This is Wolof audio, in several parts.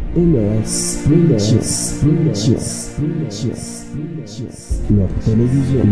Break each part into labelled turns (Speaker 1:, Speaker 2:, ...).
Speaker 1: MS notre télévision.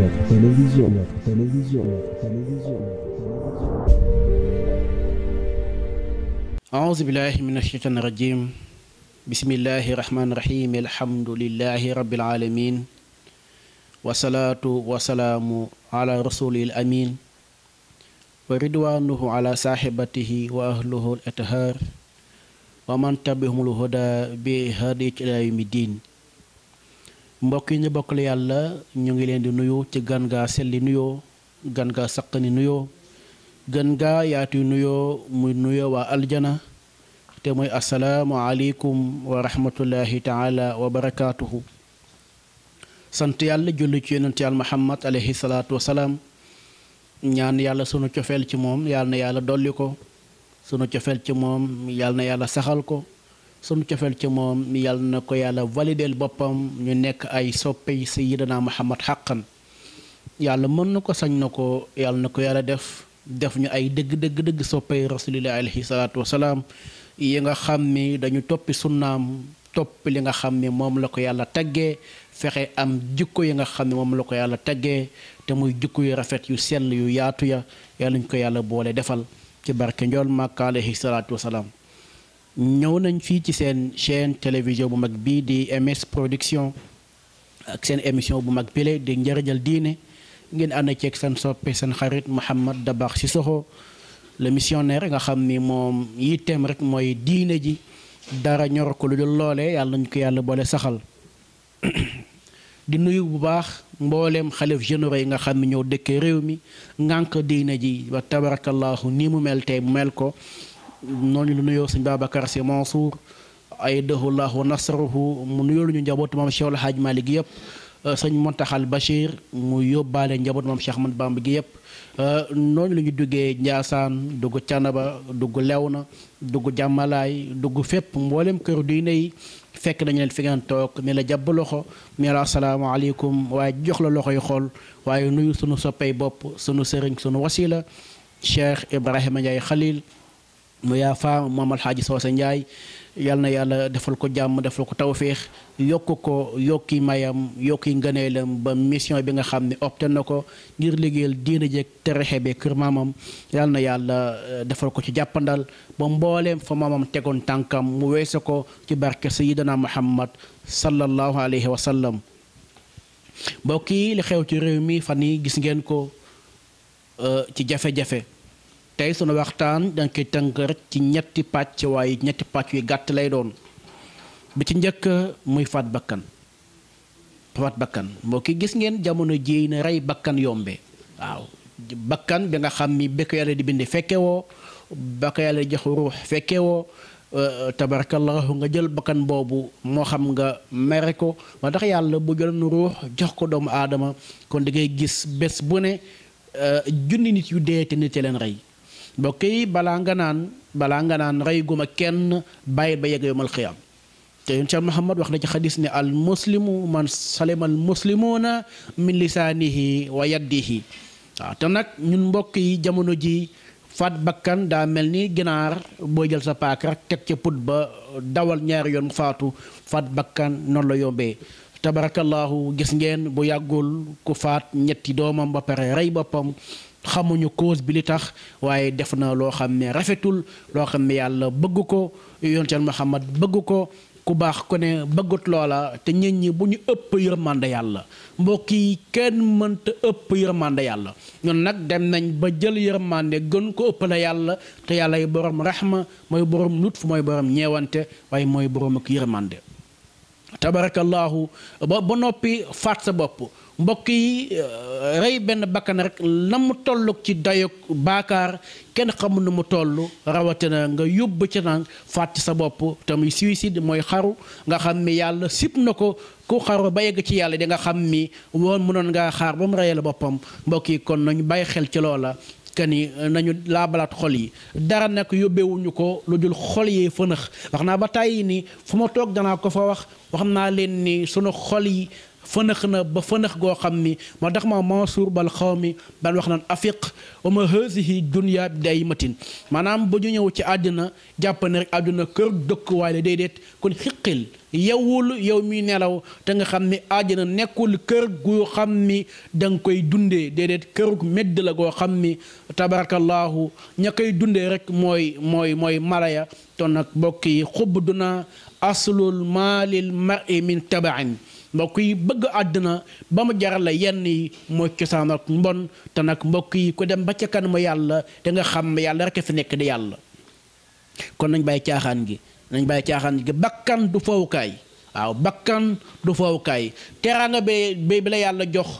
Speaker 2: أعوذ بالله من الشيطان الرجيم بسم الله الرحمن الرحيم الحمد لله رب العالمين والصلاة والسلام على رسوله الأمين ورضوانه على صاحبته وأهله الأطهار ومن تبعهم الهدى بهدي إلى يوم الدين mbokk yi ñu bokkal yàlla ñu ngi leen di nuyu ci gan gaa selli nuyoo gan gaa saqani nuyoo gën gaa yaatu nuyoo muy nuyoo waa aljana te mooy assalaamu aleykum wa rahmatullahi taala wa barakaatuhu sant yàlla julli ci yonent yàlla muhammad alayhi salaatu wasalaam ñaan yàlla sunu cofeel ci moom yàlla na yàlla dolli ko sunu cofeel ci moom yàlla na yàlla saxal ko sunu cofeel ci moom yàlla na ko yàlla valideel boppam ñu nekk ay soppey sayyidina muhammad xaqan yàlla mën na ko sañ na ko yàlla na ko yàlla def ñu ay dëgg soppay rasulillahi alayhi salaatu wasalaam yi nga xam ni dañu toppi sunnaam topp li nga xam ni moom la ko yàlla taggee fexe am jikko yi nga xam ne moom la ko yàlla taggee te muy jikko yu rafet yu sell yu yaatu ya yàlla ñu ko yàlla boole defal ci barke njool Makka alayhi salaatu wasalaam ñëw nañ fii ci seen chaîne télévision bu mag bii di MS Production ak seen émission bu mag bile di njëriñal diine ngeen ànd ceeg seen soppe seen xarit Mouhamed Dabakh Cissokho le missionnaire nga xam ni moom yitteem rek mooy diine ji dara ñor ko lu dul loole yàlla nañu ko yàlla boole saxal di nuyu bu baax mbooleem xalif généraux yi nga xam ne ñoo dëkkee réew mi ngànk diine ji ba tabarakallahu nii mu mel tey mu mel ko noonu lu nuyoo sëñ Babacar Sy Mansour aydahu llahu wa nasruhu mu nuyoo lu ñu njabootu maam Cheikh El Hadj Malick yëpp sëñ Montaxal Bachir mu yóbbaale njaboot moom Cheikh Ahmad Bamba gi yëpp noonu la ñu duggee Njaasaan dugg Canaba dugg Lewna dugg Jàmmalaay dugg fépp mboolem kër diine yi fekk nañu leen fi ngeen toog ne la jàpp loxo ne la asalaamaaleykum waaye jox la loxo yu xool waaye nuyu sunu soppey bopp sunu sëriñ sunu wasila Cheikh Ibrahima Ndiaye Khalil mu yaa faam moom Alxaaji Soose Njaay yal na yàlla defal ko jàmm defal ko tawféex yokk ko yokki mayam yokki ngëneelam ba mission bi nga xam ne opté na ko ngir liggéeyal diina jeeg terexe be kër maamam yal na yàlla defal ko ci jàppandal ba mbooleem fa maamam tegoon tànkam mu weese ko ci barke sayyidina Muhammad sallallahu alayhi wa sallam mbokk yi li xew ci réew mi fan yi gis ngeen ko ci jafe-jafe tey sunu waxtaan dañ koy tënk rek ci ñetti pàcc waaye ñetti pàcc yu gàtt lay doon bi ci njëkk muy faat bakkan mbokk yi gis ngeen jamono ji ne rey bakkan yombe waaw bakkan bi nga xam ni ba ko yàlla di bindi fekke woo ba ko yàlla jox ruux fekke woo tabarakallahu nga jël bakkan boobu moo xam nga mere ko moo tax yàlla bu jëloon ruux jox ko doomu aadama kon da ngay gis bés bu ne junni nit yu dee te nit leen rey mbokk yi balaa nga naan rey guma kenn bàyyi ba yegg yawmal xiyaam te yonent Yàlla Muhammad wax na ci xadis ne al muslimu man salima al muslimuuna min lisaanihi wa yadihi waaw te nag ñun mbokk yi jamono ji faat bakkan daa mel ni ginaar boo jël sa paaka rek teg ca put ba dawal ñaari yoon mu faatu faat bakkan noonu la yombee tabarakallahu gis ngeen bu yàggul ku faat ñetti doomam ba pare rey boppam xamuñu cause bi li tax waaye def na loo xam ne rafetul loo xam ne yàlla bëgg ko yonent Yàlla Muhammad bëgg ko ku baax ko ne bëggut loola te nit ñi bu ñu ëpp yërmande yàlla mbokk yi kenn mënta ëpp yërmande yàlla ñun nag dem nañ ba jël yërmande gën ko ëpp la yàlla te yàlla yi borom raxma mooy borom lutf mooy borom ñeewante waaye mooy borom ak yërmande tabarakallahu ba noppi faat sa bopp mbokk yi rey benn bakkan rek na mu toll ci dayog baakaar kenn xamul nu mu toll rawatina nga yóbbu ci nag faat ci sa bopp te muy suicide mooy xaru nga xam ni yàlla sip na ko ku xaru ba yegg ci yàlla di nga xam ni woon mënoon ngaa xaar ba mu reyal boppam mbokk yi kon nañu bàyyi xel ci loola kani nañu laabalaat xol yi dara nag yóbbewuñu ko lu dul xol yi fënax wax naa ba tàyyi ni fu ma toog danaa ko fa wax naa leen ni sunu xol yi fënax na ba fënax goo xam ni moo tax ma Mansour bal xaw mi daan wax naan afiq wa ma hazihi dunya bi day matin maanaam ba ñu ñëw ci àddina jàpp ne rek àdduna kër dëkkuwaay la déedéet kon xiqil yewul yow mi nelaw te nga xam ni àddina nekkul kër gu xam ni da nga koy dundee déedéet kërug medd la goo xam ni tabarakallahu ña koy dundee rek mooy malaya ton nag mbokk yi xubb duna aslul maalil mar'i min tabain mbokk yi bëgg àddina ba mu jaral la yenn yi mooy cosaan ak mbon te nag mbokk yi ku dem ba ca kanamu yàlla te nga xam yàlla rek fi nekk di yàlla kon nañ bàyyi caaxaan gi bakkan du fowukaay waaw bakkan du fowukaay teraanga bi la yàlla jox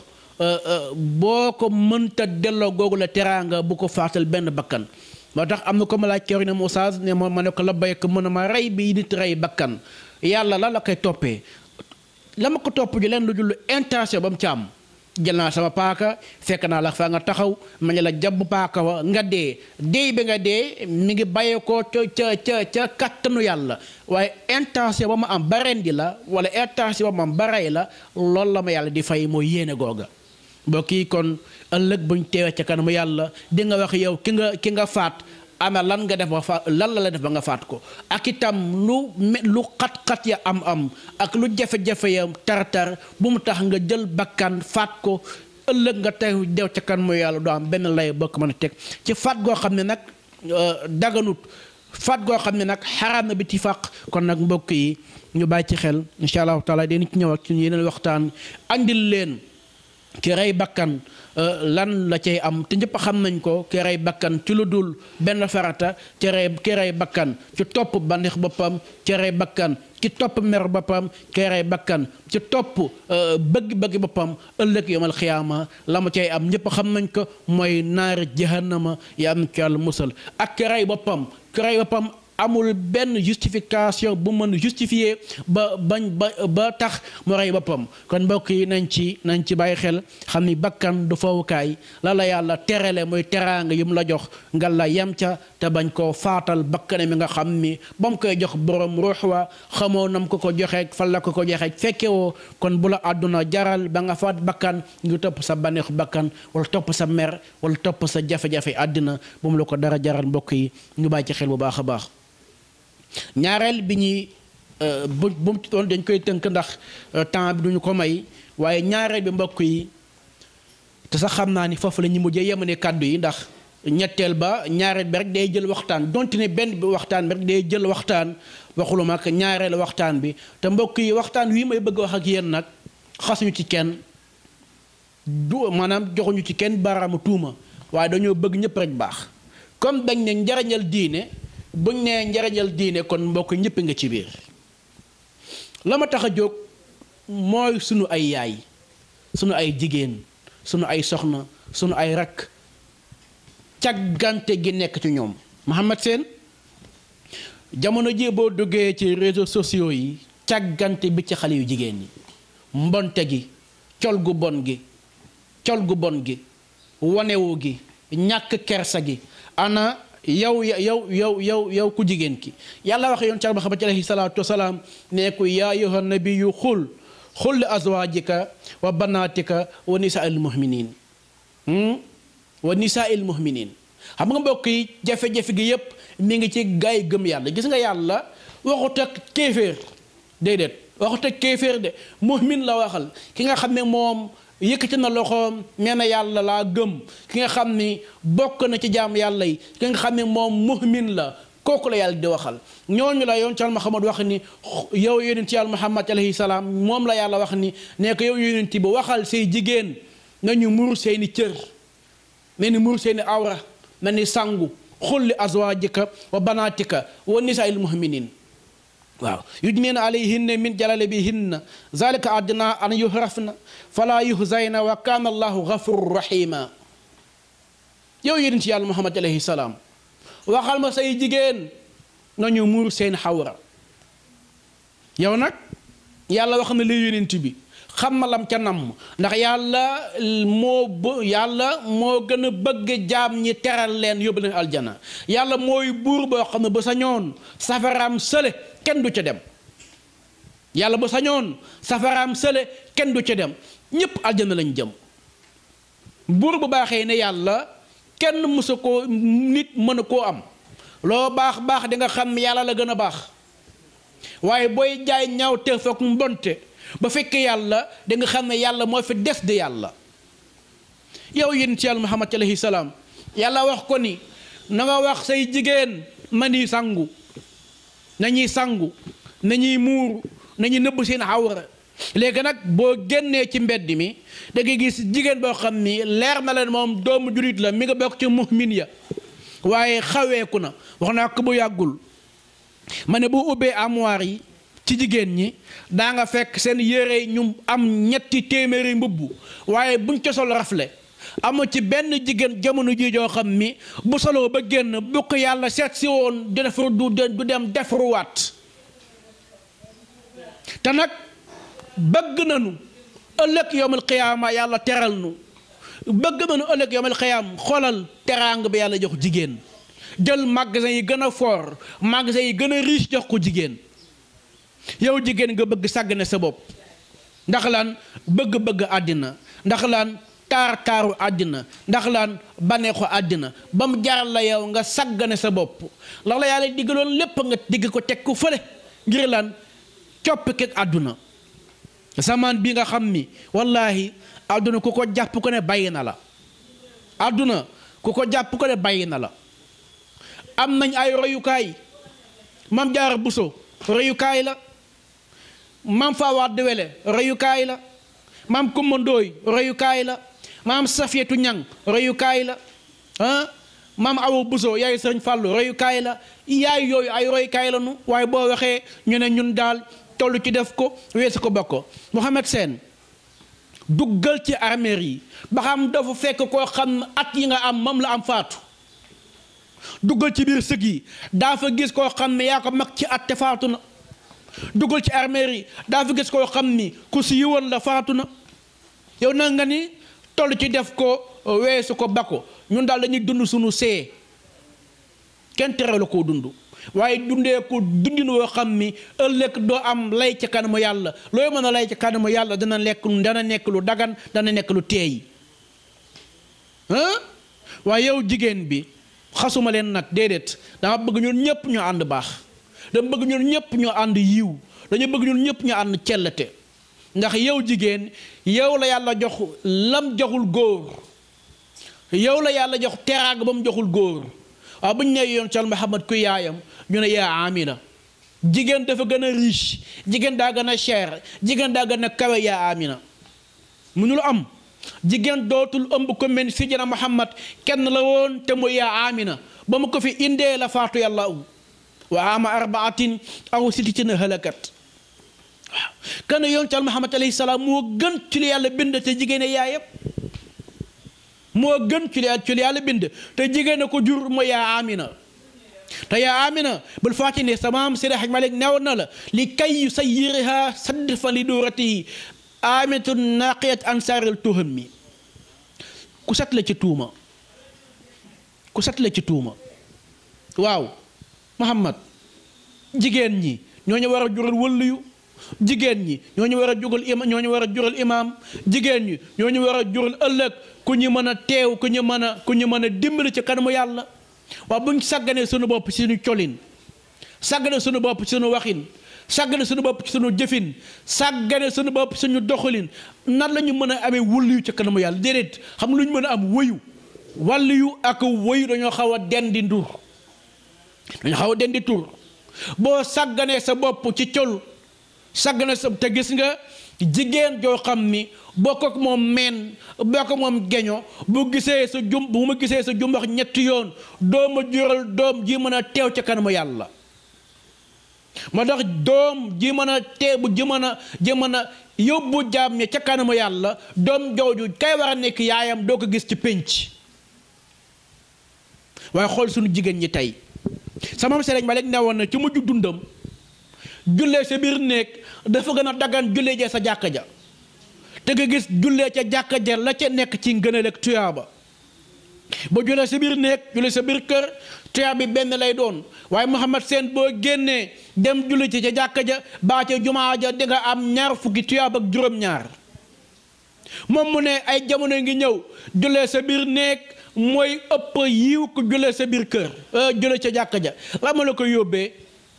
Speaker 2: boo ko mënta delloo googu la teraanga bu ko faatal benn bakkan moo tax am na ko ma laaj keroog ne Moussa ne ma ne ko la béykat mën a ma rey bi nit rey bakkan yàlla la koy toppee la ma ko topp ji leen lu dul intention ba mu ci am jël naa sama paaka fekk naa la fa nga taxaw ma ne la jàpp paaka wa nga dee bi nga dee mi ngi bàyyee ko ca kattanu yàlla waaye intention ba ma am ba rendi la wala intention ba ma am ba rey la loolu la ma yàlla di fay mooy yéene googa mbokk yi kon ëllëg buñ teewee ca kanamu yàlla di nga wax yow ki nga faat ana lan nga def lan la def ba nga faat ko ak itam lu xat-xat ya am ak lu jafe-jafe ya tar-tar bu mu tax nga jël bakkan faat ko ëllëg nga teew dew ca kanamu yàlla doo am benn lay bokk mën a teg ci faat goo xam ne nag daganut faat goo xam ne nag xaraam na bi ci fàq kon nag mbokk yi ñu bàyyi ci xel incha allahu taala dañu ci ñëw ak ci yeneen waxtaan andil leen ki rey bakkan lan la cay am te ñëpp xam nañ ko ki rey bakkan ci lu dul benn farata ki rey bakkan ci topp bànneex boppam ki rey bakkan ci topp mer boppam ki rey bakkan ci topp bëgg-bëgg boppam ëllëg yomal xiyaama la ma cay am ñëpp xam nañ ko mooy naari jahannama ya am ci yàlla musal ak ki rey boppam amul benn justification bu mën justifier ba tax mu rey boppam kon mbokk yi nañ ci bàyyi xel xam ni bakkan du fowukaay la yàlla terale mooy teraanga yu mu la jox nga la yem ca te bañ koo faatal bakkane mi nga xam ni ba mu koy jox borom ruux wa xamoo nam ko joxeek fan la ko joxeek fekkewoo kon bu la àdduna jaral ba nga faat bakkan ngi topp sa baneexu bakkan wala topp sa mer wala topp sa jafe-jafe àddina bu mu la ko dara jaral mbokk yi ñu bàyyi ci xel bu baax a baax ñaareel bi ñuy bu mu ci doon dañ koy tënk ndax temps bi duñu ko may waaye ñaareel bi mbokk yi te sax xam naa ni foofu la ñu mujjee yemane kàddu yi ndax ñetteel ba ñaareel bi rek day jël waxtaan donte ne benn bi waxtaan bi rek day jël waxtaan waxuluma ak ñaareel waxtaan bi te mbokk yi waxtaan wi may bëgg wax ak yéen nag xasuñu ci kenn maanaam joxuñu ci kenn baaraamu tuuma waaye dañoo bëgg ñëpp rek baax comme dañ ne njariñal diine buñ nee njariñal diine kon mbokk ñëpp nga ci biir la ma tax a jóg mooy sunu ay yaay sunu ay jigéen sunu ay soxna sunu ay rakk càggante gi nekk ci ñoom Mouhamed Sène jamono ji boo duggee ci réseaux sociaux yi càggante bi ci xale yu jigéen ñi mbonte gi col gu bon gi wanewu gi ñàkk kersa gi ana yow ku jigéen ki yàlla waxe yoon cal ba xabat alayhi salaatu wasalaam ne ko yaa ayyuhan nabiyyu xul li azwaajika wa banaatika wa nisaa'il mu'miniin xam nga mbokk yi jafe-jafe gi yépp mi ngi ci gaay gëm yàlla gis nga yàlla waxut ak kéeféer déedéet waxut ak kéeféer de mu'min la waxal ki nga xam ne moom yëkkati na loxoom nee na yàlla laa gëm ki nga xam ni bokk na ci jaam yàlla yi ki nga xam ne moom mu'min la kooku la yàlla di waxal ñooñu la yoon ci yàlla Muhammad wax ni yow yonent ci yàlla Muhammad alayhi salaam moom la yàlla wax ni ne ko yow yonent bi waxal say jigéen nañu mur seeni cër mel ni mur seeni awra mel ni sangu xul li azwaajika wa banaatika wa nisaa'il mu'miniin waaw yudniina alayhinna min jalabibihinna zalika adnaa an yuhrafna fala yuhzayna wa kaana allahu ghafurur rahima yow yonent ci yàlla Muhammad alayhi salaam waxal ma say jigéen nañu muur seen xawra yow nag yàlla wax na li yonent bi xam ma lam ca namm ndax yàlla moo gën a bëgg jaam ñi teral leen yóbbu leen aljana yàlla mooy buur boo xam ne ba sa ñoon safaraam sële kenn du ca dem yàlla bu sañoon safaraam sële kenn du ca dem ñépp aljana lañ jëm. buur bu baaxee ne yàlla kenn mësa koo nit mën a koo am loo baax baax di nga xam yàlla la gën a baax waaye booy jaay ñaaw te foog mbonte ba fekk yàlla di nga xam ne yàlla moo fi des di yàlla. yow yéen ci yàlla Muhammad alayhi salaam yàlla wax ko ni na nga wax say jigéen nañuy sangu nañuy muuru nañuy nëbb seen awra. léegi nag boo génnee ci mbedd mi da ngay gis jigéen boo xam ni leer na leen moom doomu julit la mi nga bokk ci mu'min ya waaye xaweeku na wax naa ko bu yàggul ma ne bu ubbee armoire yi ci jigéen ñi daa nga fekk seen yére ñu am 300 mbubb waaye buñ ko sol rafle amu ci benn jigéen jamono ji joo xam ni bu soloo ba génn bu ko yàlla seet si woon du defaru du dem defaruwaat. te nag bëgg nañu ëllëg yawmal qiyaama yàlla teral nu bëgg nañu ëllëg yawmal qiyaama xoolal teraang bi yàlla jox jigéen jël magasin yi gën a fort magasin yi gën a riche jox ko jigéen. yow jigéen nga bëgg sàggane sa bopp ndax lan bëgg-bëgg àddina ndax lan taar-taaru àddina ndax lan baneexu àddina ba mu jaral la yow nga sàggane sa bopp la yàlla diggaloon lépp nga digg ko teg ko fële ngir lan coppikeeg àdduna. samaan bi nga xam ni wallaahi àdduna ku ko jàpp ko ne bàyyi na la àdduna ku ko jàpp ko ne bàyyi na la. am nañ ay royukaay Maam Jaara Buso royukaay la maam Fawade Wele royukaay la maam Kumba Ndooy royukaay la maam Safiyatu Ñang royukaay la maam Awa Buso yaay Sëriñ Fàllu royukaay la yaay yooyu ay royukaay la nu waaye boo waxee ñu ne ñun daal toll ci def ko weesu ko bokk. Mouhamed Sène duggal ci armeer yi ba xam dafa fekk koo xam at yi nga am moom la am faatu duggal ci biir sëg yi daa fa gis koo xam ne yaa ko mag ci at te faatu na duggal ci armeer yi daa fa gis koo xam ni ku si yiwoon la faatu na yow na nga ni toll ci def ko weesu ko bakko ñun daal dañuy dund sunu see kenn tere la koo dund waaye dundee ko dundin woo xam ni ëllëg doo am lay ca kanamu yàlla looy mën a lay ca kanamu yàlla dana nekk lu dagan dana nekk lu teey waaye yow jigéen bi xasuma leen nag déedéet dama bëgg ñun ñëpp ñu ànd baax dama bëgg ñun ñëpp ñu ànd yiw dañu bëgg ñun ñëpp ñu ànd cellate ndax yow jigéen yow la yàlla jox lam joxul góor yow la yàlla jox teraanga ba mu joxul góor waaw bu ñu nee yoon cal Muhammad ku yaayam ñu ne yaa Amina jigéen dafa gën a riche jigéen daa gën a cher jigéen daa gën a kawe yaa Amina mënul am jigéen dootul ëmb ko mel si jana Muhammad kenn la woon te mooy yaa Amina ba mu ko fi indee la faatu yàlla wa ama arbaatin aw sittina halakat waaw kan yoon cal Muhammad alayhi salaam moo gën ci li yàlla bind te jigéen yaayam moo gën ci li yàlla bind te jigéen ko jur mooy yaa Amina te yaa Amina bul fàtte ne sa maam Seydi Hajji Malik newoon na la li kay yusayyiriha sadfan li duratihi Aminatu naqiyat ansaaril tuhami ku set la ci tuuma ku set la ci tuuma waaw Muhammad jigéen ñi ñoo ñu war a jural wëlluyu jigéen ñi ñoo ñu war a jugal ñoo ñu war a jural imaam jigéen ñi ñoo ñu war a jural ëllëg ku ñu mën a teew ku ñu mën a dimbali ci kanamu yàlla waaw buñ sàgganee sunu bopp ci suñu colin sàggane sunu bopp ci sunu waxin sàggane sunu bopp ci sunu jëfin sàggane sunu bopp ci suñu doxalin nan la ñu mën a amee wëlluyu ci kanamu yàlla déedéet xam lu ñu mën a am wëyu wàlluyu ak wëyu dañoo xaw a dendi ndur dañoo xaw a dendi tur boo sàgganee sa bopp ci col sàggane sa te gis nga jigéen joo xam ni bokk ak moom meen bokk ak moom geño bu ma gisee sa jumbax ñetti yoon dooma jural doom ji mën a teew ca kanamu yàlla moo tax doom ji mën a teew ji mën a yóbbu jaam ñi ca kanamu yàlla doom jooju kay war a nekk yaayam doo ko gis ci pénc waaye xool suñu jigéen ñi tey sama Sëriñ Malik newoon na ci mujj dundam jullee sa biir néeg dafa gën a dagan jullee jee sa jàkka ja te nga gis jullee ca jàkka ja la ca nekk ci ngëneel ak tuyaaba boo julee sa biir néeg julee sa biir kër tuyaab bi benn lay doon waaye Mouhamed Sène boo génnee dem julli ci ca jàkka ja baa ca jumaa ja di nga am ñaar fukki tuyaab ak juróom-ñaar moom mu ne ay jamono ngi ñëw julee sa biir néeg mooy ëpp yiw ko julee sa biir kër julee ca jàkka ja la ma la ko yóbbee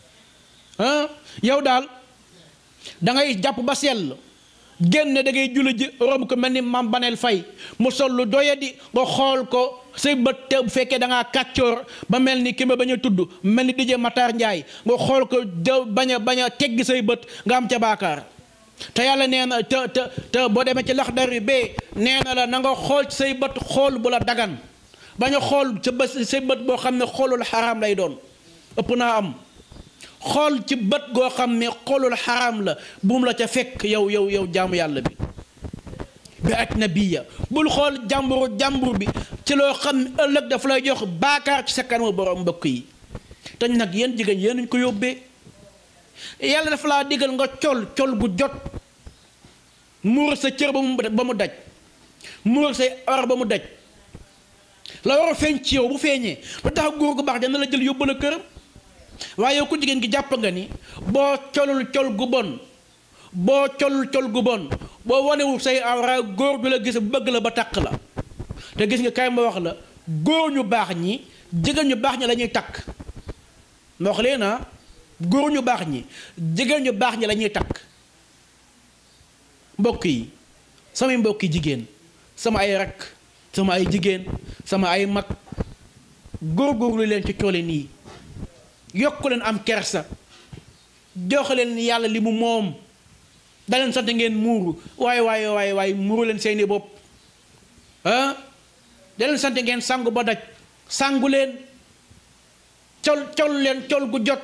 Speaker 2: yow daal da ngay jàpp ba sell génne da ngay julli ji romb ko mel ni Mame Banel Faye mu sol lu doyadi nga xool ko say bët te bu fekkee da ngaa kàccoor ba mel ni ki ma bañ a tudd mel ni DJ Matar Ndiaye nga xool ko bañ a teggi say bët nga am ca baakaar te yàlla nee na te boo demee ci Laxdari bee nee na la na nga xool ci say bët xool bu la dagan bañ a xool say bët boo xam ne xoolul xaraam lay doon ëpp naa am xool ci bët goo xam ne xoolul xaraam la buum la ca fekk yow jaamu yàlla bi ajnabiya bul xool jàmbur bi ci loo xam ne ëllëg dafa lay jox baakaar ci sa kanamu borom mbokk yi te nag yéen jigéen yéen ñu ko yóbbee yàlla dafa laa digal nga col gu jot muur sa cër ba mu daj muur say awra ba mu daj la war a feeñ ci yow bu feeñee ba tax góor gu baax dana la jël yóbbu la këram waaye yow ku jigéen gi jàpp nga ni boo colul col gu bon boo wanewul say awra góor du la gis bu bëgg la ba takk la te gis nga kay ma wax la góor ñu baax ñi jigéen ñu baax ñi la ñuy takk ma wax leen góor ñu baax ñi jigéen ñu baax ñi la ñuy takk mbokk yi samay mbokki jigéen sama ay rakk sama ay jigéen sama ay mag góorgóorlu leen ci coole nii yokku leen am kersa jox leen yàlla li mu moom da leen sant ngeen muuru waaye muuru leen seeni bopp da leen sant ngeen sangu ba daj sangu leen col leen col gu jot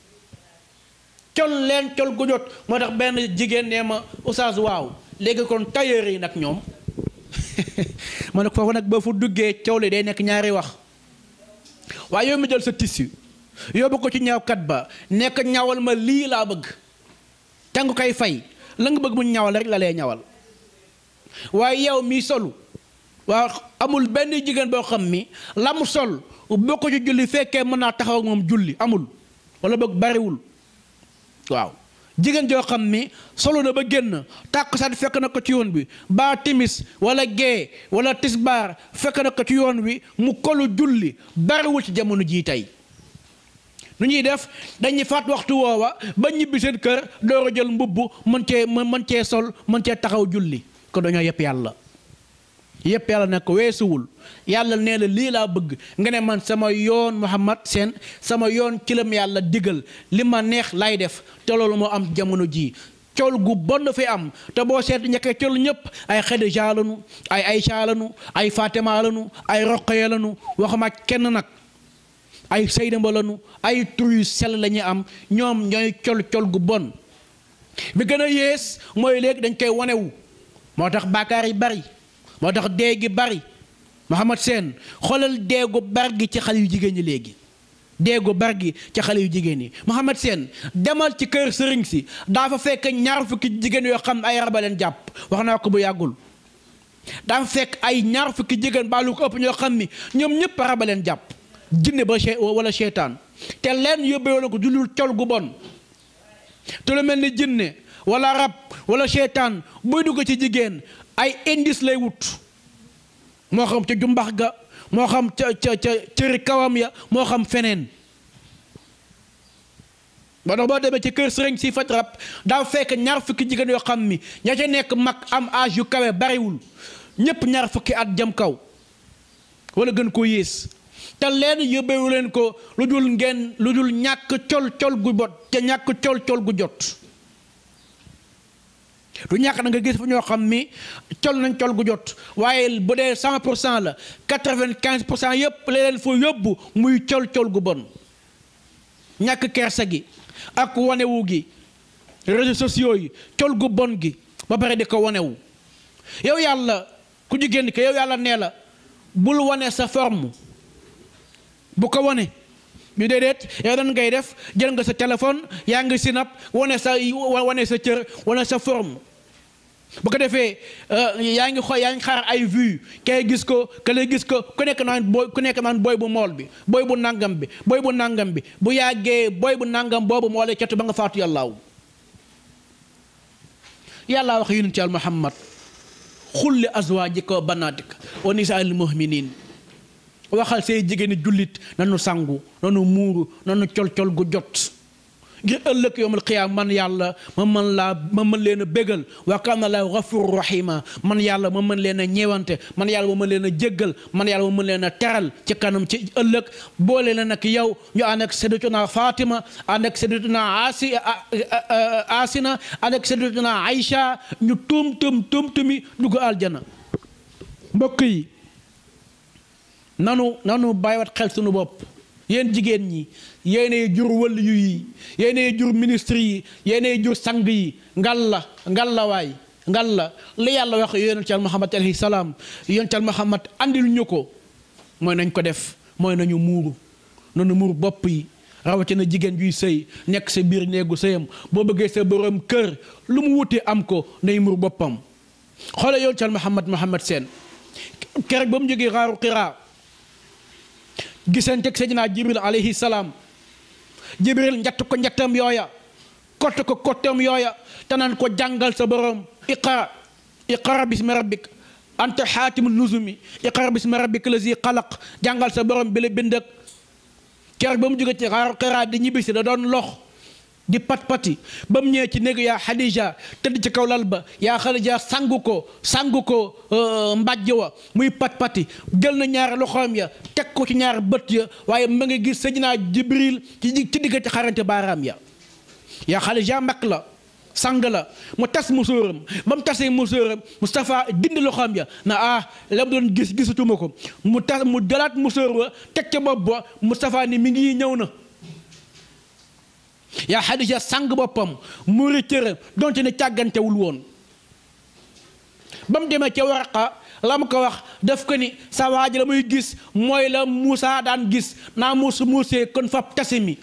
Speaker 2: moo tax benn jigéen nee ma oustaz waaw léegi kon tailleur yi nag ñoom ma ne ko foofu nag boo fu duggee coow li day nekk ñaari wax waaye yow mi jël sa tissu yóbbu ko ci ñaawkat ba nekk ñawal ma lii laa bëgg te nga koy fay la nga bëgg mu ñawal rek la lay ñawal waaye yow mi solu waaw amul benn jigéen boo xam mi la mu sol boo ko ci julli fekkee mën naa taxaw ak moom julli amul wala bëgg bariwul waaw jigéen joo xam ni solo na ba génn tàkkusaan fekk na ko ci yoon bi baa timis wala gee wala tisbaar fekk na ko ci yoon wi mu kolu julli bariwul ci jamono jii tey nu ñuy def dañuy faat waxtu woowa ba ñibbi seen kër door a jël mbubb mën cee sol mën cee taxaw julli ko dañoo yëpp yàlla nag ko weesuwul yàlla nee na lii laa bëgg nga ne man sama yoon Mouhamed Sène sama yoon ci lam yàlla digal li ma neex lay def te loolu moo am jamono jii col gu bon fi am te boo seet ñekkee col ñëpp ay Xadija lanu ay Aysa lanu ay Fatima lanu ay Roqaya lanu waxuma kenn nag ay Seydamba lanu ay tur yu sell la ñuy am ñoom ñooy col gu bon bi gën a yées mooy léegi dañ koy wanewu moo tax baakaar yi bari moo tax dee gi bari Mouhamed Sène xoolal deegu bar gi ci xale yu jigéen ñi léegi deegu bar gi ci xale yu jigéen ñi Mouhamed Sène demal ci kër sëriñ si daa fa fekk ñaar fukki jigéen yoo xam ay raba leen jàpp wax naa ko bu yàggul daa fa fekk ay ñaar fukki jigéen baalu ko ëpp ñoo xam ni ñoom ñëpp raba leen jàpp jinne ba wala seytaan te leen yóbbee la ko julul col gu bon te lu mel ni jinne wala rab wala seytaan buy dugg ci jigéen ay indice lay wut moo xam ca jumbax ga moo xam ca cëri kawam ya moo xam feneen ba tax boo demee ci kër sëriñ si faj rab daa fekk ñaar fukki jigéen yoo xam ni ña ca nekk mag am âge yu kawe bariwul ñépp ñaar fukki at jëm kaw wala gën koo yées te leen yóbbewu leen ko lu dul ñàkk col gu bot te ñàkk col gu jot du ñàkk na nga gis fa ñoo xam ni col nañ col gu jot waaye bu dee 100% la 95% yëpp la leen fa yóbbu muy col gu bon ñàkk kersa gi ak wanewu gi réseaux sociaux yi col gu bon gi ba pare di ko wanewu yow yàlla ku jigéen ke yow yàlla nee la bul wane sa forme bu ko wane ñu déedéet yow dan ngay def jël nga sa téléphone yaa ngi sinap wane sa cër wane sa forme bu ko defee yaa ngi xaar ay vues kay gis ko kële gis ko ku nekk naan booy bu mool bi booy bu nangam bi booy bu nangam bi bu yàggee booy bu nangam boobu moo lay catu ba nga faatu yàllaaw. yàlla wax yonent Yàlla Muhammad xul li azwaajika wa banaatika wa nisaa'il mu'miniin waxal say jigéeni jullit nanu sangu nanu muuru nanu col gu jot ngir ëllëg yawmal qiyaama man yàlla ma mën leen a bégal wa kaana Allaahu gafuuran rahiima man yàlla ma mën leen a ñeewante man yàlla ma mën leen a jéggal man yàlla ma mën leen a teral ci kanam ci ëllëg boole leen ak yow ñu ànd ak sayyidatuna Fatima ànd ak sayyidatuna Asina ànd ak sayyidatuna Aïcha ñu tuumi dugg aljana. mbokk yi nanu bàyyiwaat xel sunu bopp. yéen jigéen ñi yéenay jur wëll yu yi yéenay jur ministre yi yéenay jur sang yi ngal la waay li yàlla wax yonent Yàlla Muhammad alayhi salaam yonent Yàlla Muhammad andil ñu ko mooy nañ ko def mooy nañu muur bopp yi rawatina jigéen juy sëy nekk sa biir néegu sëyam boo bëggee sa borom kër lu mu wutee am ko nay muur boppam. xoolal yonent Yàlla Muhammad seen keroog ba mu jógee xaaru Xiraa gisanteeg Seydina Jibril alayhi salaam Jibril njatt ko njattam yooya kott ko kottam yooya te naan ko jàngal sa borom iqra bismi rabbik anta xaatimu nuzumi iqra bismi rabbik lazi xalaq jàngal sa borom bi la bind ak keroog ba mu jóge ci xaaru Xiraa di ñibbisi da doon lox di pat-pati ba mu ñëwee ci néegu yaa Xadija tëdd ci kaw lal ba yaa Xadija sangu ko mbàjj wa muy pat-pati jël na ñaari loxoom ya teg ko ci ñaari bët ya waaye ma nga gis Seydina Jibril ci diggante xarante baaraam ya yaa Xadija mag la sang la mu tas musóoram ba mu tasee musóoram Moustapha dindi loxoom ya na la mu doon gisatuma ko mu jëlaat musóor wa teg ca bopp ba Moustapha ni mi ngi ñëw na yaa Xadija sang boppam muri cëram donte ne càggantewul woon ba mu demee ca Waraqa la mu ko wax daf ko ni sa waaji la muy gis mooy la Muusa daan gis naa muusee kon fab tase mi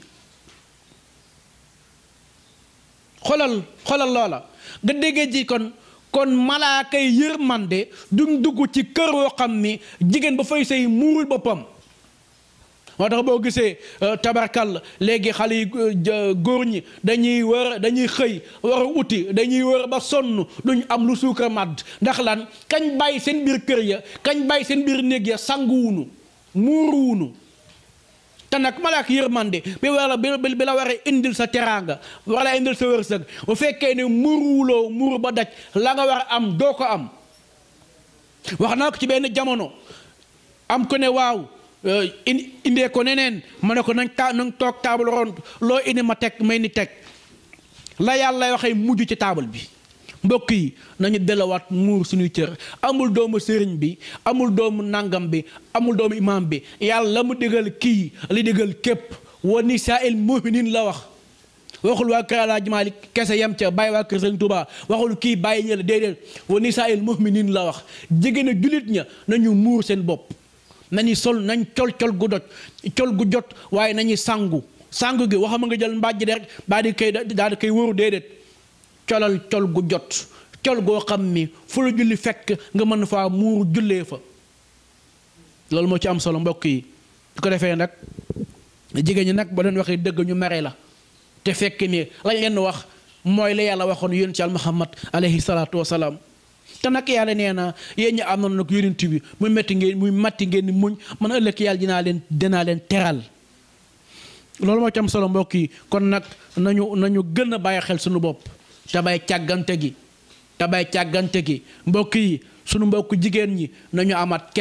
Speaker 2: xolal loola nga déggee ji kon malaaka yi yërmande duñ dugg ci kër woo xam ni jigéen ba fay say muurul boppam. moo tax boo gisee tabarkal léegi xale yi góor ñi dañuy xëy war a uti dañuy wër ba sonn duñ am lu suukar màdd ndax lan kañ bàyyi seen biir kër ya kañ bàyyi seen biir néeg ya sanguwunu muuruwunu te nag malaak yërmande bi la war a indil sa teraanga wala indil sa wërsëg bu fekkee ne muuruwuloo muur ba daj la nga war a am doo ko am. wax naa ko ci benn jamono am ko ne waaw indee ko neneen ma ne ko nañ toog taabal rond loo indi ma teg may ni teg la yàlla waxee mujj ci taabal bi. mbokk yi nañu delawaat muur suñuy cër amul doomu sëriñ bi amul doomu nangam bi amul doomu imaam bi yàlla la mu digal kii li digal képp wa nisaa'il mu'miniin la wax waxul waa kër Alaaji Maalik kese yem ca bàyyi waa kër Sëriñ Tuubaa waxul kii bàyyi ñëla déedéet wa nisaa'il mu'miniin la wax jigéen a jullit ña nañu muur seen bopp nañu sol nañ col gu jot waaye nañu sangu gi waxama nga jël mbàjj de rek daal di koy wóoru déedéet colal col gu jot col goo xam ni fu la julli fekk nga mën faa muuru jullee fa loolu moo ci am solo mbokk yi su ko defee nag jigéen ñi nag ba leen waxee dëgg ñu mere la te fekk ni lañ leen wax mooy la yàlla waxoon yonent Yàlla Muhammad alayhi salaatu wasalaam te nag yàlla nee na yéen ñi am na nag yonent bi muy matti ngeen ni muñ man ëllëg yàlla dinaa leen teral loolu moo ci am solo mbokk yi kon nag nañu gën a bàyyi xel suñu bopp te bàyyi càggante gi mbokk yi sunu mbokk jigéen ñi nañu amaat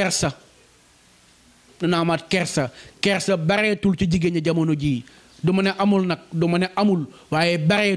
Speaker 2: kersa bareetul ci jigéen ñi jamono jii du ma ne amul nag du ma ne amul waaye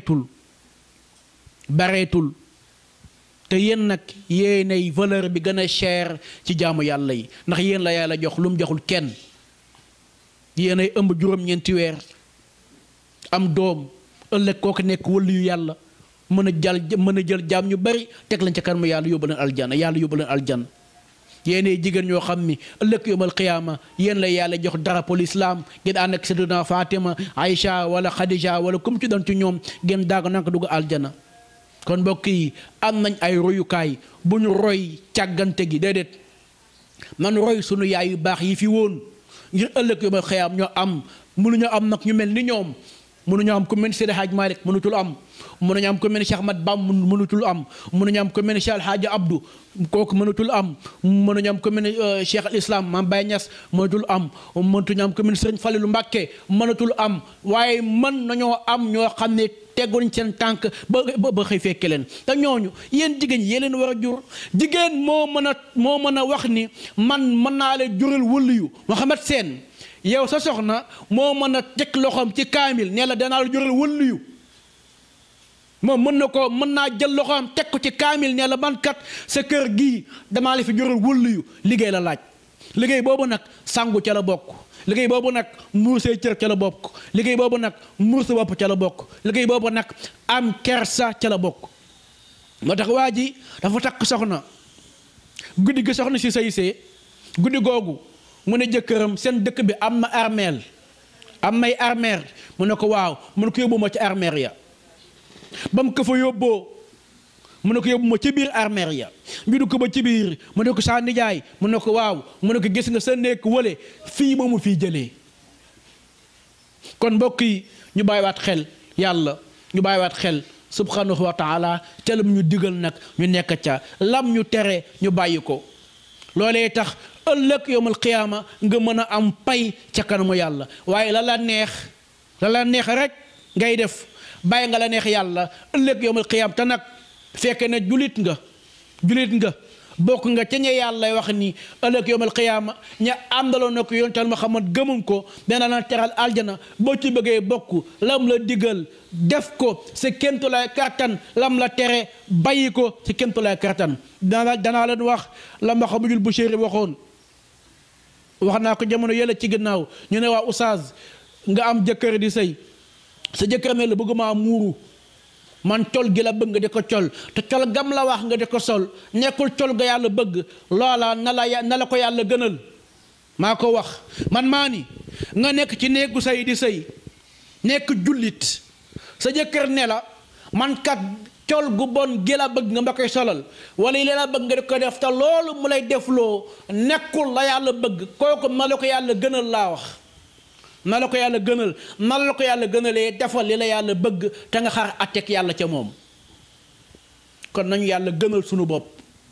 Speaker 2: bareetul te yéen nag yéenay valeur bi gën a cher ci jaamu yàlla yi ndax yéen la yàlla jox lu mu joxul kenn yéenay ëmb juróom-ñeenti weer am doom ëllëg kooku nekk wëllu yu yàlla mën a jël jaam ñu bari teg lañ ca kanamu yàlla yóbbu leen aljanna yéenay jigéen ñoo xam ni ëllëg yawmal qiyaama yéen la yàlla jox drapeau l'islam ngeen ànd ak Sayyidina Fatima Aïcha wala Khadija wala comme ci doon ci ñoom ngeen daaga nanka dugg aljanna kon mbokk yi am nañ ay royukaay bu ñu roy càggante gi déedéet man roy sunu yaay yu baax yi fi woon ngir ëllëg yu ma xëyaam ñoo am mënuñoo am nag ñu mel ni ñoom mënuñoo am ku mel ni Seydi Hadj Malick mënutul am mënuñu am ku mel ni Cheikh Ahmad Bam mënutul am mënuñu am ku mel ni Cheikh Alhaaji Abdou kooku mënutul am mënuñu am ku mel ni Cheikh al Islam Mame Baye Niass mënutul am mënutuñu am ku mel ni Serigne Fallilou Mbacké mënutul am waaye mën nañoo am ñoo xam ne teguñ seen tànk ba xëy fekke leen te ñooñu yéen jigéen yee leen war a jur jigéen moo mën a wax ni man mën naa leen jural wëliyu Mouhamed Sène yow sa soxna moo mën a teg loxoom ci kaamil nee la danaa la jural wëliyu moom mën naa jël loxoom teg ko ci kaamil nee la man kat sa kër gii damaa la fi jural wëliyu liggéey la laaj liggéey boobu nag sangu ca la bokk liggéey boobu nag muur say cër ca la bokk liggéey boobu nag muur sa bopp ca la bokk liggéey boobu nag am kersa ca la bokk moo tax waa ji dafa takk soxna guddi gi soxna si saysee guddi googu mu ne jëkkëram seen dëkk bi am na armeel am may armeer mu ne ko waaw mu ne ko yóbbu ma ci armeer ya ba mu ko fa yóbboo mu ne ko yóbbu ma ci biir armeer ya ñu du ko ba ci biir mu ne ko saa nijaay mu ne ko waaw mu ne ko gis nga sa nekk wële fii moomu fii jëlee kon mbokk yi ñu bàyyiwaat xel yàlla ñu bàyyiwaat xel subhanahu wa taala ca lam ñu digal nag ñu nekk ca lam ñu tere ñu bàyyi ko loolee tax ëllëg yowmal qiyaama nga mën a am pay ca kanamu yàlla waaye la la neex rek ngay def bàyyi nga la neex yàlla ëllëg yowmal qiyaama te nag fekke ne julit nga bokk nga ca ña yàlla wax ni ëllëg yowmal qiyaama ña àndaloon na ko yontal Muhammad gëmum ko dana la teral aljana boo ci bëggee bokk lam la digal def ko sa kémtulaay kartan lam la tere bàyyi ko sa kémtulaay kartan danaa leen wax la Mouhamadul Bouchayri waxoon wax naa ko jamono yële ci ginnaaw ñu ne waa oustaz nga am jëkkër di sëy sa jëkkër ne la bëgguma muuru man col gi la bëgg nga di ko col te col gam la wax nga di ko sol nekkul col ga yàlla bëgg loola na la ko yàlla gënal maa ko wax man maa ni nga nekk ci néegu sëy di sëy nekk jullit sa jëkkër ne la man kat col gu bon gi la bëgg nga ma koy solal wala yi la bëgg nga di ko def te loolu mu lay defloo nekkul la yàlla bëgg kooku na la ko yàlla gënal laa wax na la ko yàlla gënal na la ko yàlla gënalee defal li la yàlla bëgg te nga xaar attek yàlla ca moom kon nañu yàlla gënal sunu bopp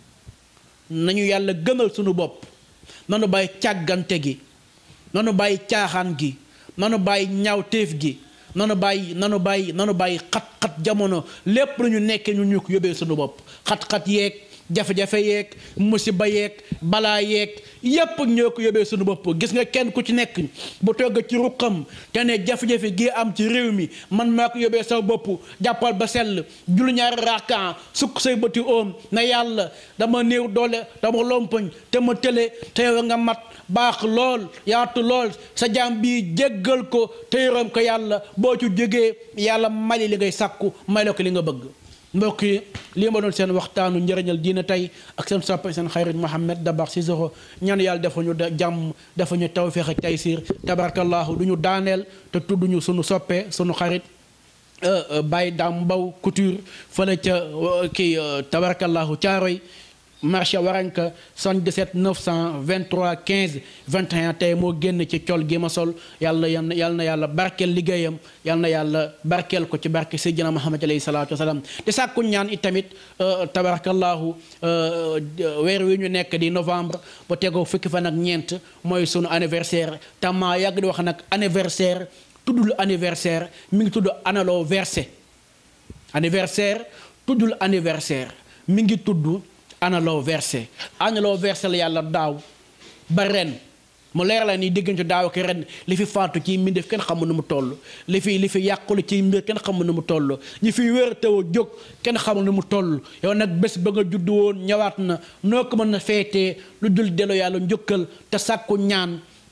Speaker 2: nañu yàlla gënal sunu bopp nanu bàyyi càggante gi nanu bàyyi caaxaan gi nanu bàyyi ñaawteef gi nanu bàyyi xat-xat jamono lépp lu ñu nekkee ñu ko yóbbee sunu bopp xat-xat yeeg jafe-jafe yeeg musiba yeeg balaa yeeg yépp ñoo ko yóbbee suñu bopp gis nga kenn ku ci nekk bu togg ci ruqam te ne jafe-jafe gi am ci réew mi man maa ko yóbbee sa bopp jàppal ba sell jul ñaari rakan sukk say bëti oom na yàlla dama néew doole dama lompoñ te ma tële te yow nga mat baax lool yaatu lool sa jaam bii jéggal ko te yërëm ko yàlla boo ci jógee yàlla mali li ngay sàkku may la ko li nga bëgg mbokk yi lii ma doon seen waxtaanu njëriñal diina tey ak seen soppe seen xarit Mouhamed Dabakh Cissokho ñaan yàlla dafa ñu jàmm dafa ñu tawféex ak taysiir tabarakallahu du ñu daaneel te tudduñu sunu soppe sunu xarit Baye Dame Mbow Couture fële ca kii tabarakallahu Caaroy marché Waranka 77 923 15 21 tey moo génn ci col gi ma sol yàlla na yàlla barkeel liggéeyam yàlla na yàlla barkeel ko ci barke Seydina Muhammad alayhi salaatu wasalaam te sàkku ñaan itamit tabarakallahu weer wi ñu nekk di novembre ba tegoo fukki fan ak ñeent mooy sunu anniversaire tama yàgg di wax nag anniversaire tuddul anniversaire mi ngi tudd anniversaire anniversaire tuddul anniversaire mi ngi tudd anniversaire la yàlla daaw ba ren mu leer la ni diggante daaw ak ren li fi faatu ci mbindeef kenn xamul nu mu toll li fi yàqulu ci mbir kenn xamul nu mu toll ñi fi wér teewoo jóg kenn xamul nu mu toll yow nag bés ba nga judd woon ñëwaat na noo ko mën a feetee lu dul delloo yàlla njukkal te sàkku ñaan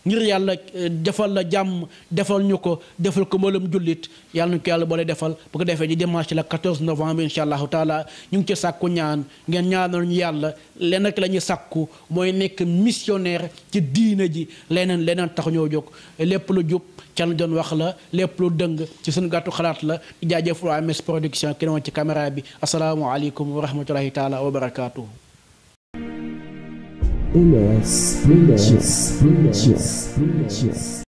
Speaker 2: ngir yàlla defal la jàmm defal ñu ko defal ko mboolem jullit yàlla ñu ko yàlla boole defal bu ko defee di dimanche la 14 novembre incha allahu taala ñu ngi ci sàkku ñaan ngeen ñaanal ñu yàlla lenn ak la ñuy sàkku mooy nekk missionnaire ci diina ji leneen tax ñoo jóg lépp lu jub ca la doon wax la lépp lu dëng ci suñu gàttu xalaat la di jaajëfal waa MS Production ki woon ci caméra bi asalaamualeykum wa rahmatullahi taala wa barakaatuhu.
Speaker 1: MS Production.